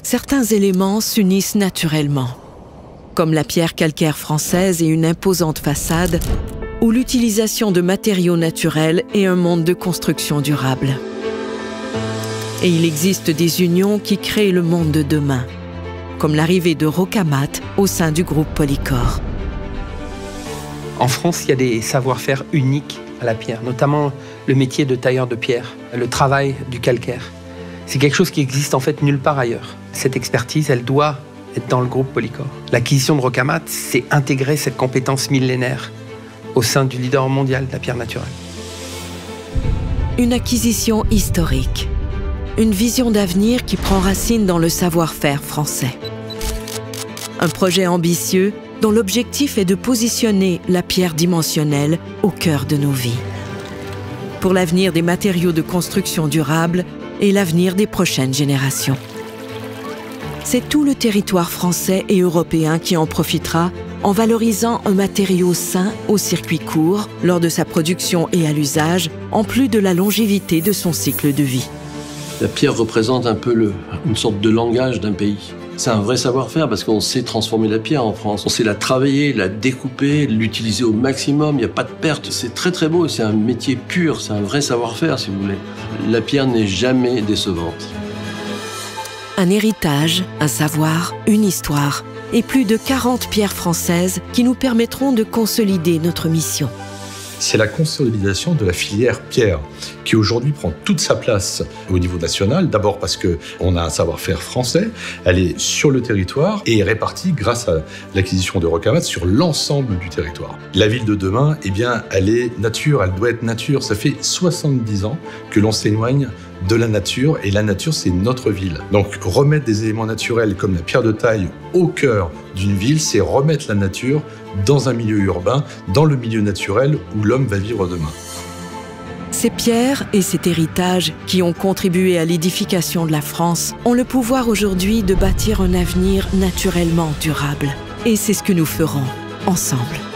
certains éléments s'unissent naturellement, comme la pierre calcaire française et une imposante façade, ou l'utilisation de matériaux naturels et un monde de construction durable. Et il existe des unions qui créent le monde de demain, comme l'arrivée de Rocamath au sein du groupe Polycor. En France, il y a des savoir-faire uniques à la pierre, notamment le métier de tailleur de pierre, le travail du calcaire. C'est quelque chose qui existe en fait nulle part ailleurs. Cette expertise, elle doit être dans le groupe Polycor. L'acquisition de Rocamath, c'est intégrer cette compétence millénaire au sein du leader mondial de la pierre naturelle. Une acquisition historique. Une vision d'avenir qui prend racine dans le savoir-faire français. Un projet ambitieux dont l'objectif est de positionner la pierre dimensionnelle au cœur de nos vies. Pour l'avenir des matériaux de construction durable et l'avenir des prochaines générations. C'est tout le territoire français et européen qui en profitera en valorisant un matériau sain au circuit court lors de sa production et à l'usage, en plus de la longévité de son cycle de vie. La pierre représente un peu une sorte de langage d'un pays. C'est un vrai savoir-faire parce qu'on sait transformer la pierre en France. On sait la travailler, la découper, l'utiliser au maximum. Il n'y a pas de perte. C'est très très beau. C'est un métier pur. C'est un vrai savoir-faire, si vous voulez. La pierre n'est jamais décevante. Un héritage, un savoir, une histoire et plus de 40 pierres françaises qui nous permettront de consolider notre mission. C'est la consolidation de la filière pierre qui aujourd'hui prend toute sa place au niveau national. D'abord parce qu'on a un savoir-faire français, elle est sur le territoire et est répartie grâce à l'acquisition de Rocamath sur l'ensemble du territoire. La ville de demain, eh bien, elle est nature, elle doit être nature. Ça fait 70 ans que l'on s'éloigne de la nature et la nature, c'est notre ville. Donc remettre des éléments naturels comme la pierre de taille au cœur d'une ville, c'est remettre la nature dans un milieu urbain, dans le milieu naturel où l'homme va vivre demain. Ces pierres et cet héritage qui ont contribué à l'édification de la France ont le pouvoir aujourd'hui de bâtir un avenir naturellement durable. Et c'est ce que nous ferons ensemble.